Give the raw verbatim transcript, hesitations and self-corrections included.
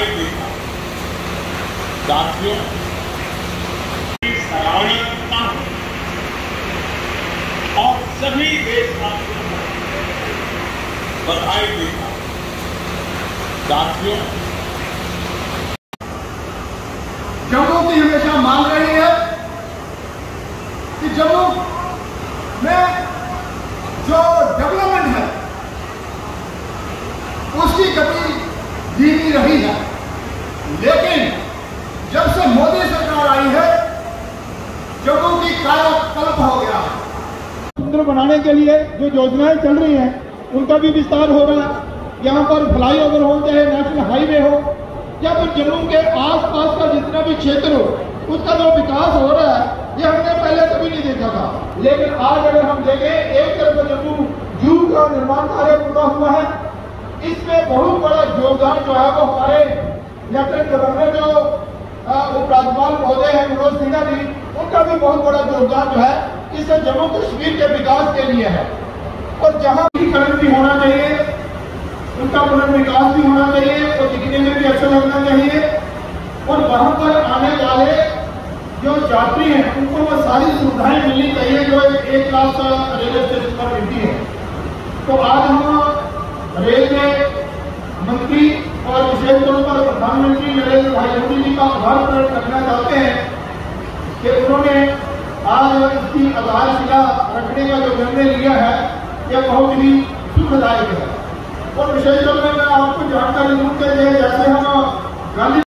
बधाई देता हूं। साथियों, सराहना करता हूं और सभी देशवासियों को बधाई देता हूं। साथियों, जम्मू की हमेशा मांग रही है कि जम्मू में जो डेवलपमेंट है उसकी गति धीमी रही है, लेकिन जब से मोदी सरकार आई है जम्मू की कायाकल्प हो गया है। सुंदर बनाने के लिए जो योजनाएं चल रही हैं उनका भी विस्तार हो रहा है। यहाँ पर फ्लाईओवर हो चाहे नेशनल हाईवे हो या फिर जम्मू के आसपास का जितना भी क्षेत्र हो उसका जो विकास हो रहा है ये हमने पहले कभी नहीं देखा था। लेकिन आज अगर हम देखें, एक तरफ जम्मू जू का निर्माण कार्य पूरा हुआ है, इसमें बहुत बड़ा योगदान जो है वो हमारे लेफ्टिनेंट गवर्नर जो उपराज्यपाल महोदय है मनोज सिन्हा जी, उनका भी बहुत बड़ा योगदान जो है इससे जम्मू कश्मीर के विकास के लिए है। और जहां भी करण भी होना चाहिए, उनका पुनर्विकास भी होना चाहिए और दिखने में भी अच्छा लगना चाहिए, और वहां पर आने वाले जो यात्री हैं उनको वो सारी सुविधाएं मिलनी चाहिए जो एक लाख रेलवे स्टेशन पर मिलती है। तो आज हम रेलवे मंत्री और विशेष तौर पर प्रधानमंत्री नरेंद्र भाई मोदी जी का आभार प्रकट करना चाहते हैं कि उन्होंने आज इसकी आधारशिला रखने का जो निर्णय लिया है यह बहुत ही सुखदायक है। और विशेष तौर पर मैं आपको जानकारी दूं कि जैसे हम गांधी